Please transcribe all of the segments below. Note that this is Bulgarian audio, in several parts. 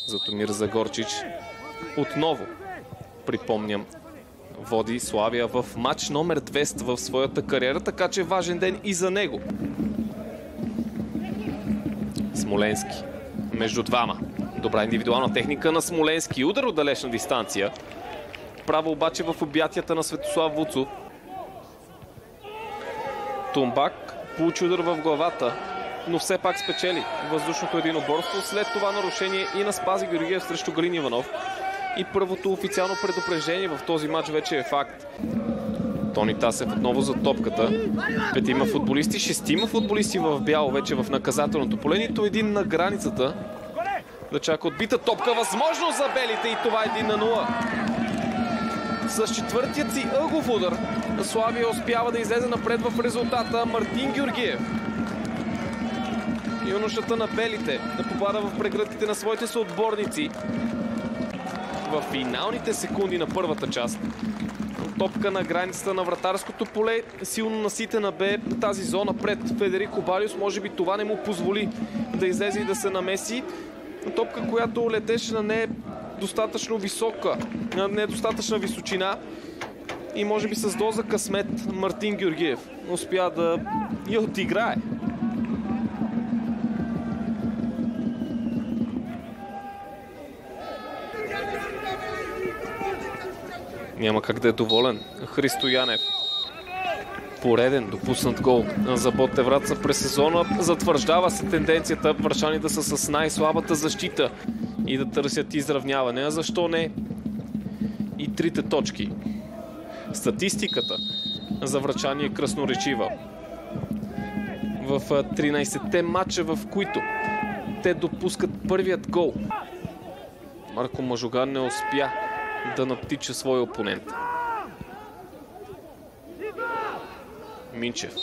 Златомир Загорчич отново, припомням, води Славия в матч номер 200 в своята кариера, така че важен ден и за него. Смоленски между двама. Добра индивидуална техника на Смоленски. Удар от далечна дистанция. Право обаче в обятията на Светослав Вуцов. Тумбак получи удар в главата, но все пак спечели въздушното единоборство. След това нарушение и на Спаси Георгиев срещу Галин Иванов. И първото официално предупреждение в този матч вече е факт. Тони Тасев отново за топката. Петима футболисти, шестима футболисти в бяло вече в наказателното поле. Нито един на границата да чака отбита топка. Възможност за белите и това 1-0. С четвъртият си ъгов удар Славия успява да излезе напред в резултата. Мартин Георгиев, юношата на белите, да попада в прегръдките на своите съотборници в финалните секунди на първата част. Топка на границата на вратарското поле. Силно наситена бе тази зона пред Федерико Бариус. Може би това не му позволи да излезе и да се намеси. Топка, която летеше на не достатъчно висока, на недостатъчна височина. И може би с доза късмет Мартин Георгиев успя да я отиграе. Няма как да е доволен Христо Янев. Пореден допуснат гол за Ботев Враца през сезона. Затвърждава се тенденцията врачани да са с най-слабата защита и да търсят изравняване. А защо не и трите точки? Статистиката за врачани е красноречива. В 13-те матча, в които те допускат първият гол, Марко Мажуган не успя да натича своя опонент. Минчев.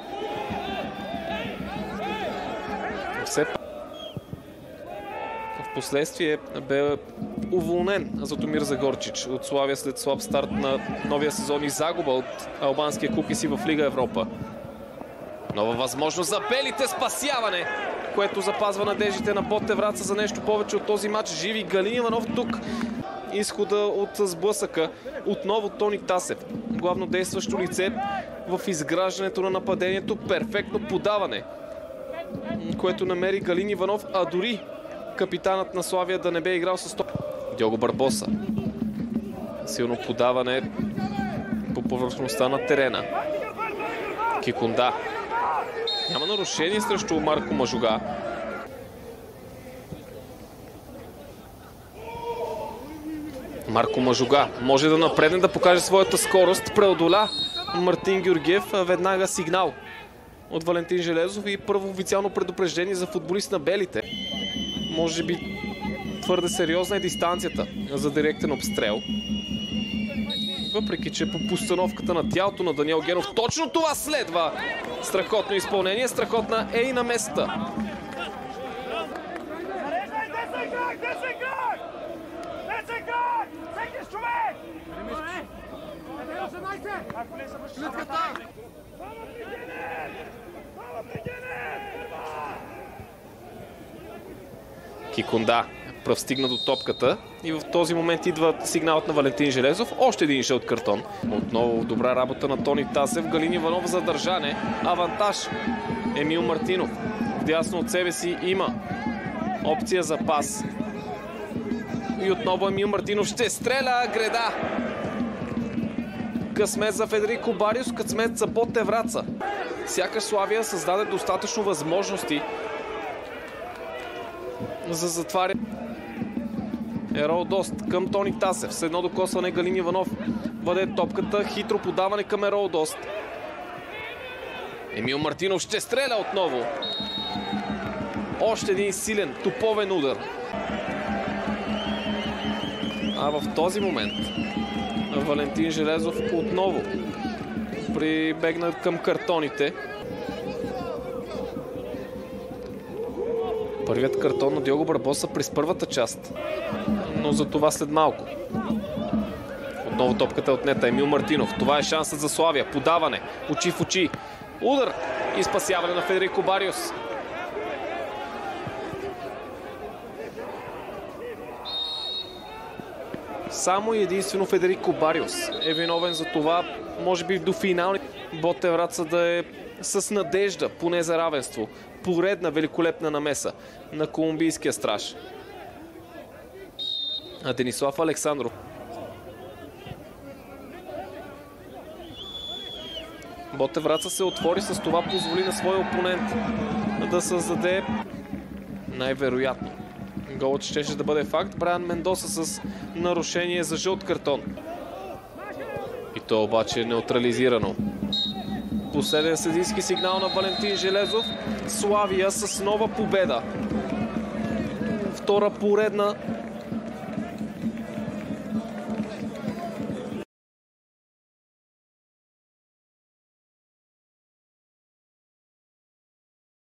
Впоследствие бе уволнен Златомир Загорчич от Славия след слаб старт на новия сезон и загуба от албанския клуб си в Лига Европа. Нова възможност за белите, спасяване, което запазва надеждите на Ботев Враца за нещо повече от този матч. Живи Галин Иванов тук. Изхода от сблъсъка. Отново Тони Тасев, главно действащо лице в изграждането на нападението. Перфектно подаване, което намери Галин Иванов, а дори капитанът на Славия да не бе играл с топ. Дього Барбоса. Силно подаване по повърхността на терена. Кикунда. Няма нарушение срещу Марко Мажуга. Марко Мажуга може да напредне, да покаже своята скорост. Преодоля Мартин Георгиев. Веднага сигнал от Валентин Железов и първо официално предупреждение за футболист на белите. Може би твърде сериозна е дистанцията за директен обстрел. Въпреки че по постановката на тялото на Даниел Генов точно това следва. Страхотно изпълнение, страхотна е и на места. Кикунда пръв стигна до топката и в този момент идва сигналът на Валентин Железов. Още един жълт картон. Отново добра работа на Тони Тасев. Галин Иванов за държане. Авантаж. Емил Мартинов вдясно от себе си има опция за пас. И отново Емил Мартинов ще стреля. Греда. Късмет за Федерико Бариус, късмет за Ботев Враца. Сякаш Славия създаде достатъчно възможности за затваряне. Ерол Дост към Тони Тасев. С едно докосване Галин Иванов въде топката. Хитро подаване към Ерол Дост. Емил Мартинов ще стреля отново. Още един силен топовен удар. А в този момент Валентин Железов отново прибегна към картоните. Първият картон на Дього Барбоса през първата част, но за това след малко. Отново топката е отнета. Емил Мартинов. Това е шансът за Славия. Подаване. Очи в очи. Удар и спасяване на Федерико Бариус. Само и единствено Федерико Бариос е виновен за това, може би до финални Ботевраца да е с надежда, поне за равенство. Поредна великолепна намеса на колумбийския страж. А Денислав Александров. Ботевраца се отвори, с това позволи на своя опонент да създаде най-вероятно голът щеше да бъде факт. Брайан Мендоса с нарушение за жълт картон. И то обаче е неутрализирано. Последен съдийски сигнал на Валентин Железов. Славия с нова победа. Втора поредна